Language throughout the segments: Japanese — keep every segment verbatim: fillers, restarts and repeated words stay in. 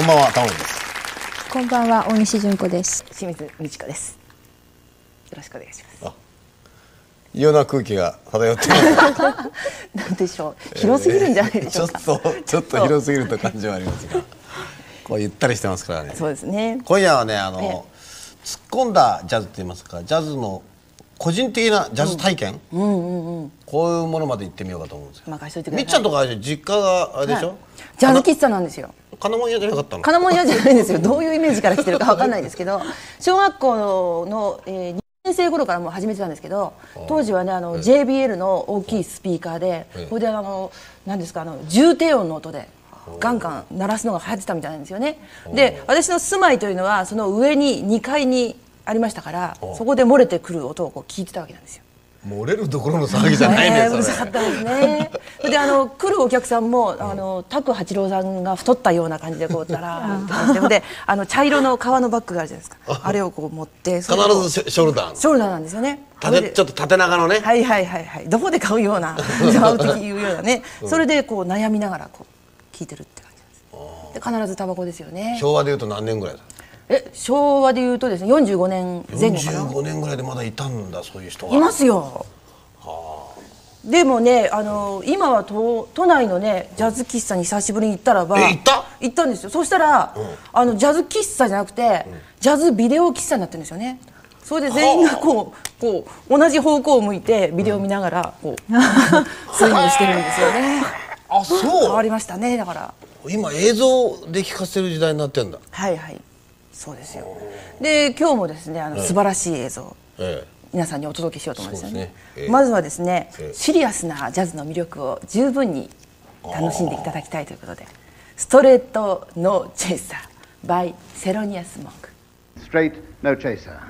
んばんは、タモリです。 こんばんは、大西純子です。 清水美智子です。よろしくお願いします。あ、 異様な空気が漂っています。 なんでしょう、広すぎるんじゃないでしょうか。 えー、ちょっとちょっと広すぎると感じはありますが、こうゆったりしてますからね。 そうですね。 今夜はね、あの突っ込んだジャズって言いますか、ジャズの個人的なジャズ体験、うんうんうんうん、こういうものまで行ってみようかと思うんですよ。 任しといてください。 みっちゃんとか実家があれでしょ、はい、 ジャズ喫茶なんですよ。 金物屋じゃなかったの？ 金物屋じゃないんですよ。どういうイメージから来てるかわかんないですけど、小学校の、えー、にねん生頃からもう始めてたんですけど、当時はね、あの ジェイビーエル の大きいスピーカーで、これであの何ですか、あの重低音の音でガンガン鳴らすのが流行ってたみたいなんですよね。で、私の住まいというのはその上ににかいにありましたから、そこで漏れてくる音をこう聞いてたわけなんですよ。 漏れるところの騒ぎじゃないね。 うるさかったですね。で、あの来るお客さんもあの拓八郎さんが太ったような感じでこうダラーって感じで、で、あの茶色の革のバッグがあるじゃないですか。あれをこう持って必ずショルダー。 ショルダーなんですよね。 ちょっと縦長のね。 はいはいはいはい。どこで買うような、買う時いうようなね。それでこう悩みながらこう聞いてるって感じです。で、必ずタバコですよね。 昭和でいうと何年ぐらいだ？ え、昭和でいうとですね、よんじゅうごねんぜん後かな。 よんじゅうごねんぐらいでまだいたんだ、そういう人が。 いますよ。でもね、あのー、今は都都内のねジャズ喫茶に久しぶりに行ったらば、 え、行った？ 行ったんですよ。そうしたら、うん、あのジャズ喫茶じゃなくて、うん、ジャズビデオ喫茶になってるんですよね。それで全員がこうこう同じ方向を向いてビデオを見ながらこう、うん、スイングしてるんですよね。 あ、そう。 変わりましたね。だから今映像で聴かせる時代になってんだ。 はいはい、そうですよ。で、今日もですね、あの、ええ、素晴らしい映像、ええ、皆さんにお届けしようと思うんですよね。ね、ええ、まずはですね、ええ、シリアスなジャズの魅力を十分に楽しんでいただきたいということで、ストレートノーチェイサー by セロニアス・モンク。 ストレートノーチェイサー。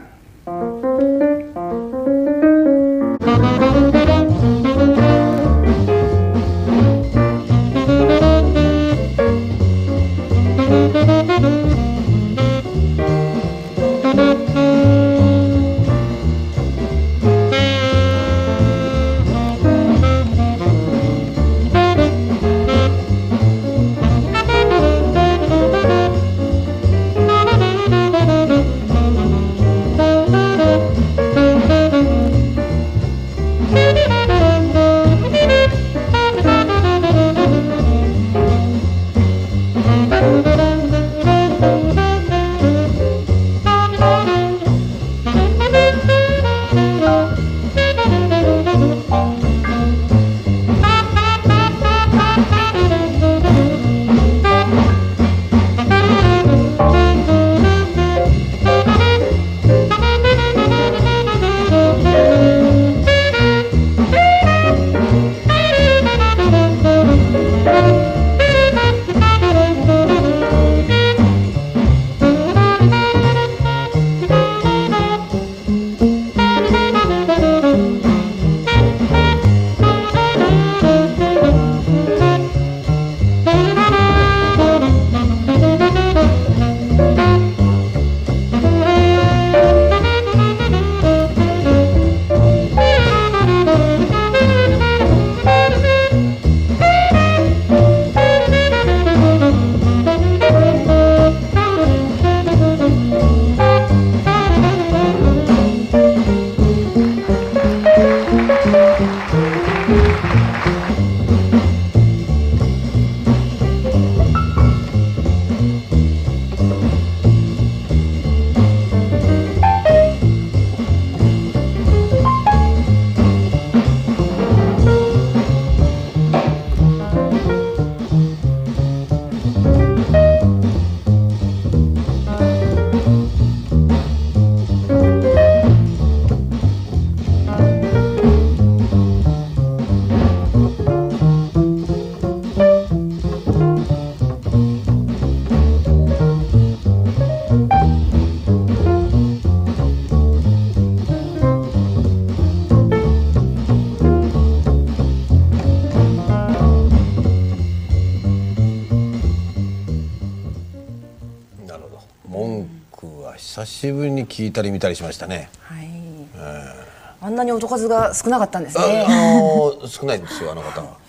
久しぶりに聞いたり見たりしましたね。 はい、えー、あんなに音数が少なかったんですね。 あ、あのー、少ないんですよ、あの方は。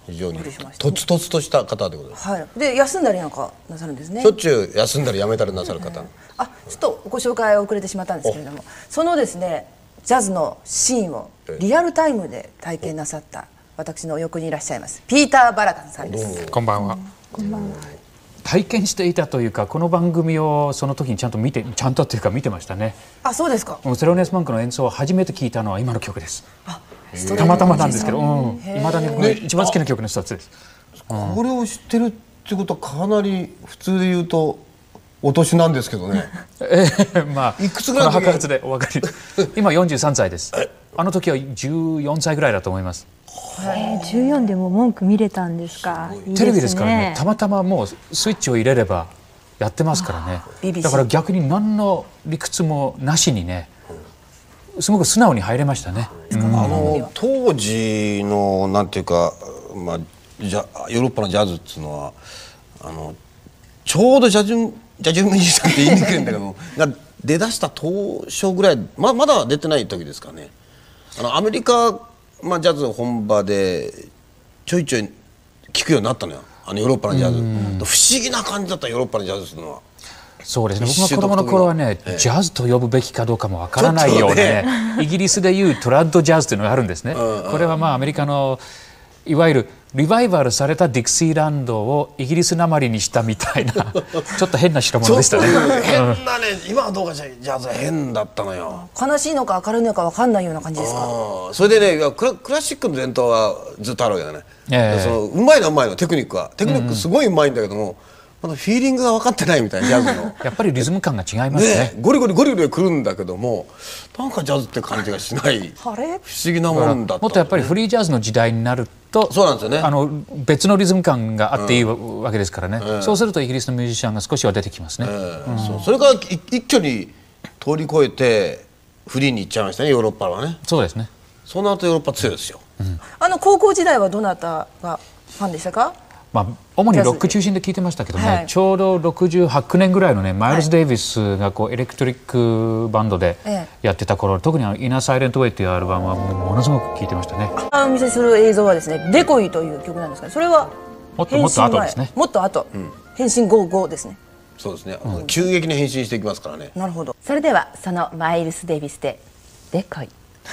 非常にびっくりしましたとつとつとした方でございます。 はい。で休んだりなんかなさるんですねしょ。っちゅう休んだり辞めたりなさる方。 あ、ちょっとご紹介遅れてしまったんですけれども、そのですねジャズのシーンをリアルタイムで体験なさった私の横にいらっしゃいますピーター・バラカンさんです。 こんばんは。 こんばんは。 体験していたというか、この番組をその時にちゃんと見て、ちゃんとというか見てましたね。 あ、そうですか。 セロネスマンクの演奏を初めて聞いたのは今の曲です。 あ、 たまたまなんですけど、うん、未だに僕の一番好きな曲の一つです。 これを知ってるってことはかなり普通で言うとお年なんですけどね。 えー、まあいくつぐらいの時この白髪でお分かり。今よんじゅうさんさいです。あの時はじゅうよんさいぐらいだと思います。 えー、じゅうよんでも文句見れたんですか。いいですね。 テレビですからね、たまたまもうスイッチを入れればやってますからね。だから逆に何の理屈もなしにね、すごく素直に入れましたね。 あの当時のなんていうか、まあじゃヨーロッパのジャズっていうのはあのちょうどジャズジャズミュージシャンって言いにくいんだけどが出だした当初ぐらい、ままだ出てない時ですかね。あのアメリカ、まあ、ジャズ本場でちょいちょい聞くようになったのよ、あのヨーロッパのジャズ。不思議な感じだったヨーロッパのジャズっていうのは。 そうですね、僕が子供の頃はね、ええ、ジャズと呼ぶべきかどうかもわからないようなね、イギリスでいうトラッドジャズというのがあるんですね。これはまあアメリカのいわゆるリバイバルされたディクシーランドをイギリスなまりにしたみたいなちょっと変な代物でしたね。 変なね、今はどうかしらジャズは変だったのよ。 悲しいのか明るいのか分かんないような感じですか。 それでね、クラ、クラシックの伝統はずっとあるわけだね。えー、そのうまいのはうまいの、テクニックはテクニックすごいうまいんだけども、まだフィーリングが分かってないみたいな、ジャズのやっぱりリズム感が違いますね。 ね、ゴリゴリゴリゴリくるんだけども、なんかジャズって感じがしない。 あれ不思議なもんだった、ね、 もっとやっぱりフリージャズの時代になると、 そうなんですよね、 あの別のリズム感があっていいわけですからね、うん、そうするとイギリスのミュージシャンが少しは出てきますね。 それから一挙に通り越えてフリーに行っちゃいましたね、ヨーロッパはね。 そうですね。 その後ヨーロッパ強いですよ。 うん、あの高校時代はどなたがファンでしたか。 まあ、主にロック中心で聞いてましたけどね、はい、ちょうどろくじゅうはち、きゅうねんぐらいのね、マイルズ・デイビスがこうエレクトリックバンドでやってた頃、はい、特にあの「イナー・サイレント・ウェイ」っていうアルバムはものすごく聴いてましたね。 お見せする映像はですね「デコイ」という曲なんですが、それはもっともっと後ですね。 もっと後、うん、変身ゴーゴーですね。 そうですね、うん、急激に変身していきますからね。 なるほど。それではそのマイルス・デイビスで「デコイ」。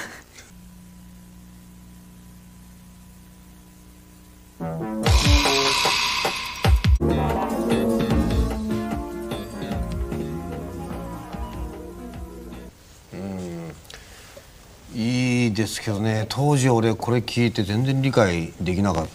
いいですけどね、当時俺これ聞いて全然理解できなかった。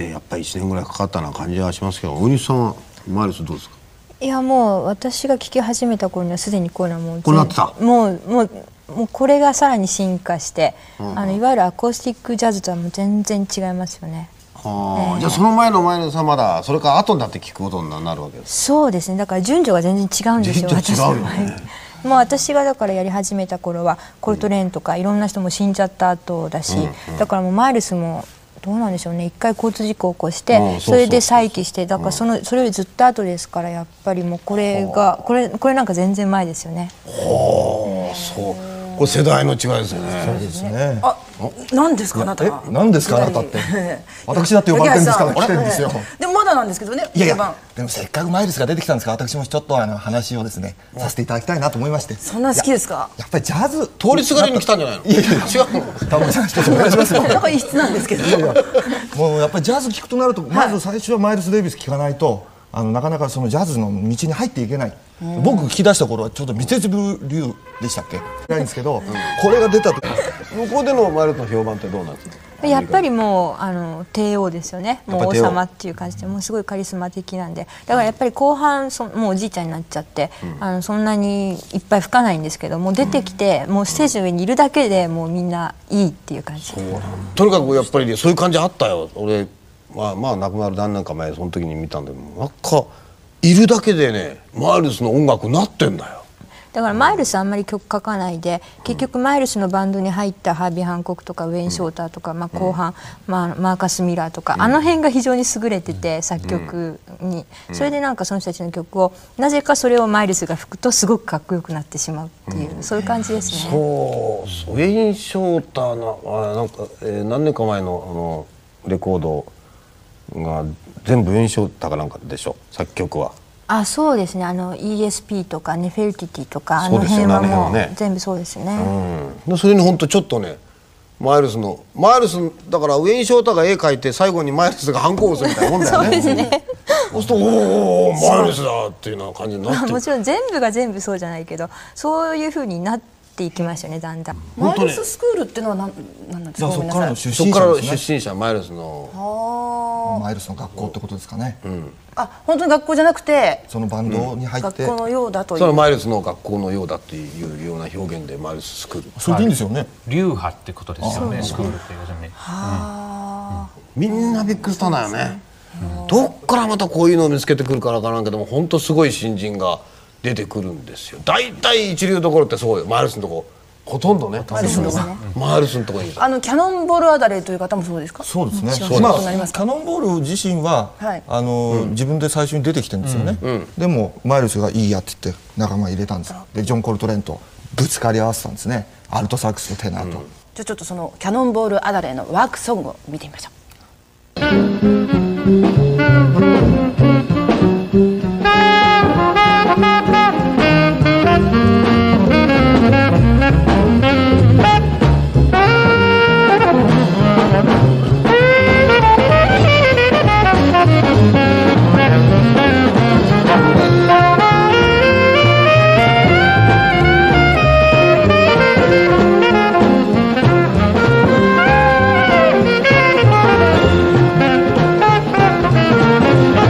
やっぱりいちねんぐらいかかったな感じはしますけど、大西さんはマイルスどうですか。 いやもう私が聴き始めた頃にはすでにこれはもうこうなってた。 もうもうもうこれがさらに進化して、うん、あのいわゆるアコースティックジャズとはもう全然違いますよね。 はあ、えー、じゃあその前のマイルスはまだそれから後になって聞くことになるわけです。 そうですね、だから順序が全然違うんですよ。 順序違うよね。 もう私がだからやり始めた頃はコルトレーンとかいろんな人も死んじゃった後だし、うんうん、だからもうマイルスもどうなんでしょうね、一回交通事故を起こして、うん、それで再起して、だからそのそれよりずっと後ですから、やっぱりもうこれがこれこれなんか全然前ですよね。 はあ、そう。これ世代の違いですよね。 そうですね。 あ、何ですかあなたは。 何ですかあなたって。私だって呼ばれてるんですから来てるんですよ。 でもまだなんですけどね。 いやいや。でもせっかくマイルスが出てきたんですから、私もちょっとあの話をですねさせていただきたいなと思いまして。 そんな好きですか。 やっぱりジャズ通りすがりに来たんじゃないの。いやいや違うの。 タモリさん一つお願いしますよ。 なんか異質なんですけど。いやいや。 もうやっぱりジャズ聞くとなると、まず最初はマイルス・デイビス聞かないと。あのなかなかそのジャズの道に入っていけない。僕聞き出した頃はちょっとミセスブ流でしたっけないんですけど、うん、これが出たと向こうでのマイルスの評判ってどうなんですか。 やっぱりもうあの帝王ですよね。もう王様っていう感じで、もうすごいカリスマ的なんで、だからやっぱり後半そもうおじいちゃんになっちゃって、うん、あのそんなにいっぱい吹かないんですけども、出てきて、うん、もうステージの上にいるだけでもうみんないいっていう感じ。 とにかくやっぱりそういう感じあったよ。俺まあまあ亡くなる何年か前その時に見たんで、なんかいるだけでねマイルスの音楽になってんだよ。 だからマイルスあんまり曲書かないで、結局マイルスのバンドに入ったハービー・ハンコックとかウェイン・ショーターとか、まあ後半、まあ、マーカス・ミラーとか、あの辺が非常に優れてて、作曲にそれでなんかその人たちの曲をなぜかそれをマイルスが吹くとすごくかっこよくなってしまうっていう、そういう感じですね。 そうウェイン・ショーターのあなんか、えー、何年か前のあのレコードが全部ウェンショータかなんかでしょ、作曲は。 あ、そうですね。あの イーエスピー とかネフェルティティとかあのそうですよね、 辺はもうあの辺はね全部そうですね。 うん、それに本当ちょっとねマイルスのマイルスだからウェイン・ショーターが絵描いて最後にマイルスがハンコを押すみたいなもんだよね。 そうですね。 そうするとおーおーマイルスだっていうような感じになってもちろん全部が全部そうじゃないけど、そういう風になっていきましたよね、だんだん。 マイルススクールっていうのは何なんなんですか。 そこからのごめんなさい。 出そこから身者ですね。 出身者マイルスのマイルスの学校ってことですかね。 あ、本当に学校じゃなくてそのバンドに入って、 学校のようだという。 そのマイルスの学校のようだっていうような表現でマイルススクール、 それでいいんですよね。 流派ってことですよね、スクールって要するに。 みんなびっくりしたんだよね。どっからまたこういうのを見つけてくるからかなんけども、本当すごい新人が出てくるんですよ。大体一流どころってそうよ、マイルスのとこほとんどね、マイルスのとこマイルスのとこにいる。 あのキャノンボールアダレという方もそうですか。 そうですね。 そうですまあそうなりますキャノンボール自身は、 はいあの、自分で最初に出てきてるんですよね。でもマイルスがいいやって言って仲間入れたんですよ。でジョン・コルトレーンとぶつかり合わせたんですね。アルトサックスとテナーと。 じゃあちょっとそのキャノンボールアダレのワークソングを見てみましょう。 「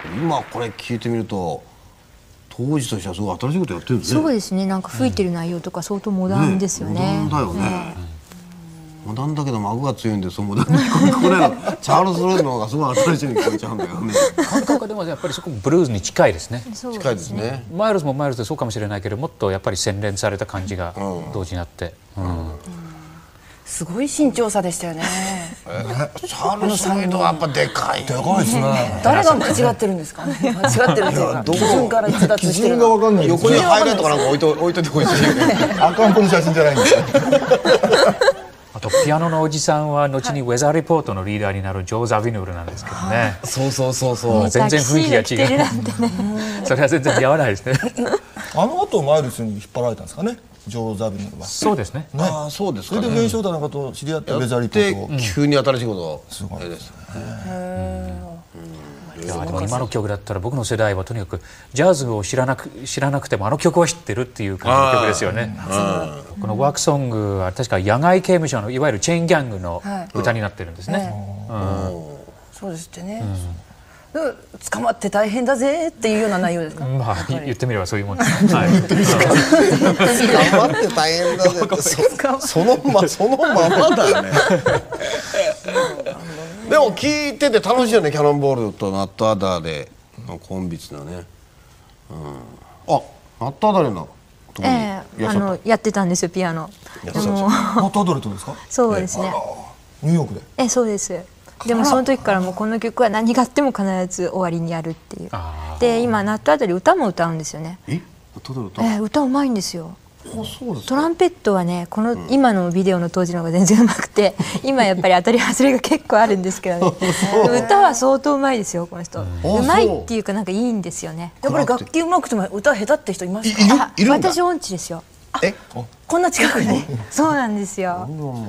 今これ聞いてみると当時としてはすごい新しいことやってるんですね。 そうですね。なんか吹いてる内容とか相当モダンですよね。 モダンだよね。モダンだけど顎が強いんでそうモダンに聞こえないの。チャールズ・ロイの方がすごい新しいに聞こえちゃうんだよね。 感覚でもやっぱりそこブルーズに近いですね。 近いですね。 マイルズもマイルズでそうかもしれないけどもっとやっぱり洗練された感じが同時にあって、うんうん、 すごい身長差でしたよね。 チャールズ・ロイドはやっぱでかい。 でかいですね。 誰が間違ってるんですかね。間違ってるっていうか基準から逸脱してる。 基準がわかんない。 横にハイライトかなんか置いと置いといてほしい。 赤ん坊の写真じゃないんですよ。 あとピアノのおじさんは後にウェザーリポートのリーダーになるジョー・ザビヌールなんですけどね。 そうそうそうそう。 全然雰囲気が違う。それは全然似合わないですね。 あの後マイルスに引っ張られたんですかね。ジョー・ザビヌールは。 そうですね。 ああそうですかね。 それでウェイ・ショーターなんかと知り合ってウェザーリポートを。 急に新しいことを。 すごいですね。 いやでも今の曲だったら僕の世代はとにかくジャズを知らなく知らなくてもあの曲は知ってるっていう感じの曲ですよね。このワークソングは確か野外刑務所のいわゆるチェーンギャングの歌になってるんですね。 そうですってね。捕まって大変だぜっていうような内容ですか。 まあ言ってみればそういうもんです。はい。 捕まって大変だぜってそのまそのままだよね。でも聞いてて楽しいよね。キャノンボールとナットアダーでコンビツのね、うん、あナットアダーのとこにええ、あのやってたんですよピアノ。 でもナットアダレットですか。 そうですね。 ニューヨークで。 えそうです。でもその時からもうこの曲は何があっても必ず終わりにやるっていう。で今ナットアダレ歌も歌うんですよね。 え歌だ歌。 え歌うまいんですよ。 そうですトランペットはねこの今のビデオの当時の方が全然うまくて今やっぱり当たり外れが結構あるんですけどね歌は相当うまいですよこの人。うまいっていうかなんかいいんですよね。 やっぱり楽器うまくても歌下手って人いますか。 あ私音痴ですよ。 えこんな近くに。 そうなんですよ。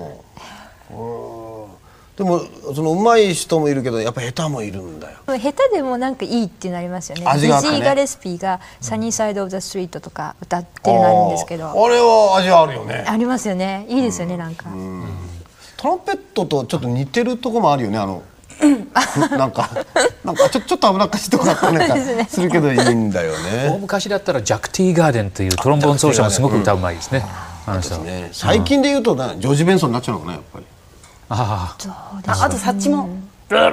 でもその上手い人もいるけどやっぱ下手もいるんだよ。 下手でもなんかいいってなりますよね。 味があったね。 ビジー・ガレスピーが「サニーサイド・オブ・ザ・ストリート」とか歌ってるのあるんですけど、 あれは味あるよね。 ありますよね。いいですよねなんか。 トランペットとちょっと似てるとこもあるよね。あのなんかなんかちょちょっと危なっかしいとこだったなんかするけどいいんだよ大ね。 昔だったらジャック・ティーガーデンというトロンボーン奏者もすごく歌うまいですね。あの人ね最近で言うとなジョージ・ベンソンになっちゃうのかなやっぱり。 ああとサッチも。まあ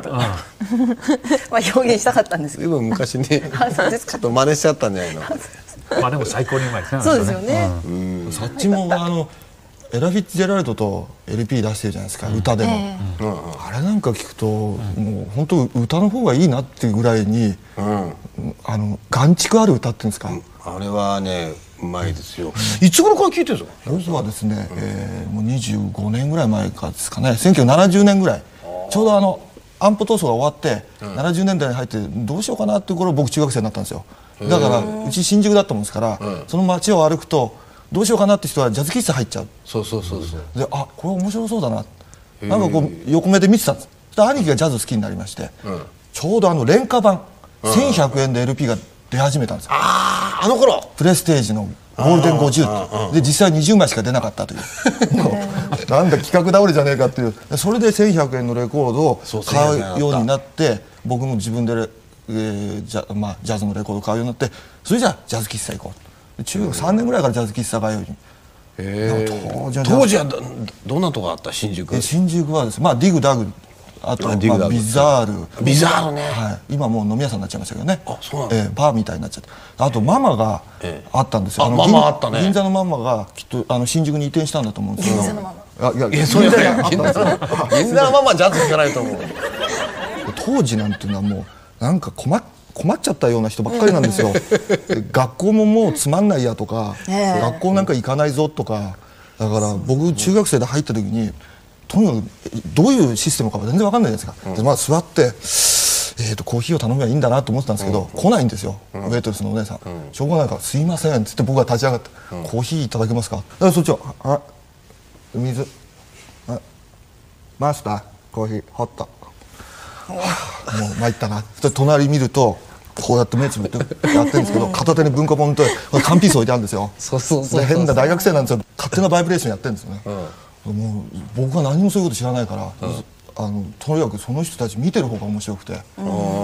表現したかったんですけど。 随分昔ねちょっと真似しちゃったんじゃないの。 あまあでも最高にうまいですね。 そうですよね。 サッチモンはあのエラ・フィッツジェラルドと エルピー 出してるじゃないですか、歌でも、あれなんか聞くともう本当歌の方がいいなっていうぐらいにあの眼蓄ある歌っていうんですか。 あれはねうまいですよ。いつ頃から聴いてるんですか。 僕はですね、えー、もうにじゅうごねんぐらい前からですかね。せんきゅうひゃくななじゅうねんぐらいちょうどあの安保闘争が終わって、うん、ななじゅうねんだいに入ってどうしようかなっていう頃僕中学生になったんですよ。だからうち新宿だったもんですから、うん、その街を歩くとどうしようかなって人はジャズ喫茶入っちゃう。 そうそうそうそう。 であこれ面白そうだななんかこう横目で見てたんです。そ兄貴がジャズ好きになりまして、うん、ちょうどあの廉価版、うん、せんひゃくえんで エルピー が出始めたんですよ。 あああの頃プレステージのゴールデンごじゅうで実際にじゅうまいしか出なかったというなんだ企画倒れじゃねえかっていう。それでせんひゃくえんのレコードを買うようになって僕も自分で、えージャまあ、ジャズのレコードを買うようになってそれじゃあジャズ喫茶行こう。中学さんねんぐらいからジャズ喫茶通うように。 当時は ど, どんなとこあった新宿。 新宿はですね、まあ、ディグダグあと、まあ、ビザールビザールね、 はい、今もう飲み屋さんになっちゃいましたけどね。 あそうなんだ、 えー、バーみたいになっちゃってあとママがあったんですよ。 ええ、あママあったね。 銀座のママがきっとあの新宿に移転したんだと思うんですけど。 銀座のママあいやいやそういう銀座の銀座のママジャズ弾かないと思う。 当時なんていうのはもうなんか困っ困っちゃったような人ばっかりなんですよ学校ももうつまんないやとか、えー、学校なんか行かないぞとかだから僕中学生で入った時にとにかくどういうシステムかは全然わかんないじゃないですか、うん、でまあ座って、えー、とコーヒーを頼めばいいんだなと思ってたんですけど、うん、来ないんですよ、うん、ウェイトレスのお姉さん、うん、しょうがないから「すいません」っつって僕が立ち上がって「うん、コーヒーいただけますか?」だからそっちは「あ水あマスターコーヒーホット」もう参ったな。そ隣見るとこうやって目つぶってやってるんですけど片手に文庫本と缶ピース置いてあるんですよ。 そうそうそうそう変な大学生なんですよ。勝手なバイブレーションやってるんですよね、うん、もう僕は何もそういうこと知らないから、うん、あのとにかくその人たち見てる方が面白くて、うん、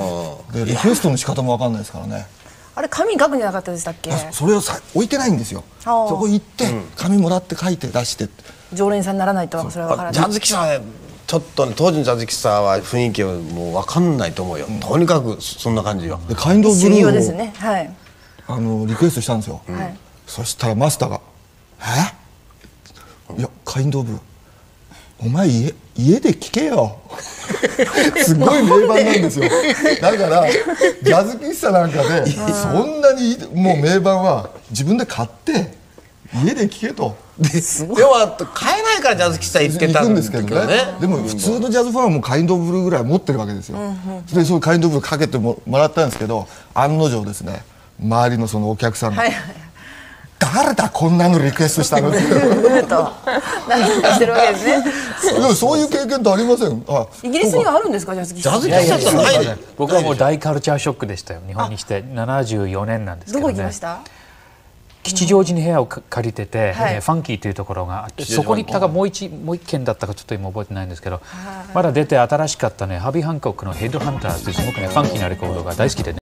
でリクエストの仕方も分かんないですからね。 あれ紙に書くんじゃなかったでしたっけ？ それをさ置いてないんですよ。 あーそこ行って紙もらって書いて出して。 常連さんにならないとそれは分からない。 ジャズ喫茶はちょっとね、当時のジャズ喫茶は雰囲気はもう分かんないと思うよ、とにかくそんな感じよ。 でカインドオブブル修行ですーをね。はい。 あのリクエストしたんですよ。 はい。 そしたらマスターが「えいやカインドオブお前家家で聞けよ」すごい名盤なんですよ。だからジャズ喫茶なんかでそんなにもう名盤は自分で買って家で聞けと。 で要は買えないからジャズ喫茶行ってたん行くんですけどですけどね。 ね。 でも普通のジャズファンはもうカインドオブブルーぐらい持ってるわけですよ。でそういうカインドオブブルーかけてももらったんですけど、案の定ですね、周りのそのお客さんがはいはい。 誰だこんなのリクエストしたのってブーとなんかしてるわけですね。 でもそういう経験ってありません？あ、 イギリスにはあるんですか、ジャズ喫茶？ ジャズ喫茶ってないね。 僕はもう大カルチャーショックでしたよ。日本にしてななじゅうよねんなんですけどどね。 こ行きました？ 吉祥寺に部屋をか借りてて、 はいえーファンキーというところがあって、 吉祥寺そこに行ったかもう一もう一軒だったかちょっと今覚えてないんですけど、まだ出て新しかったねハビー・ハンコックの「ヘッドハンター」というすごくねファンキーなレコードが大好きでね。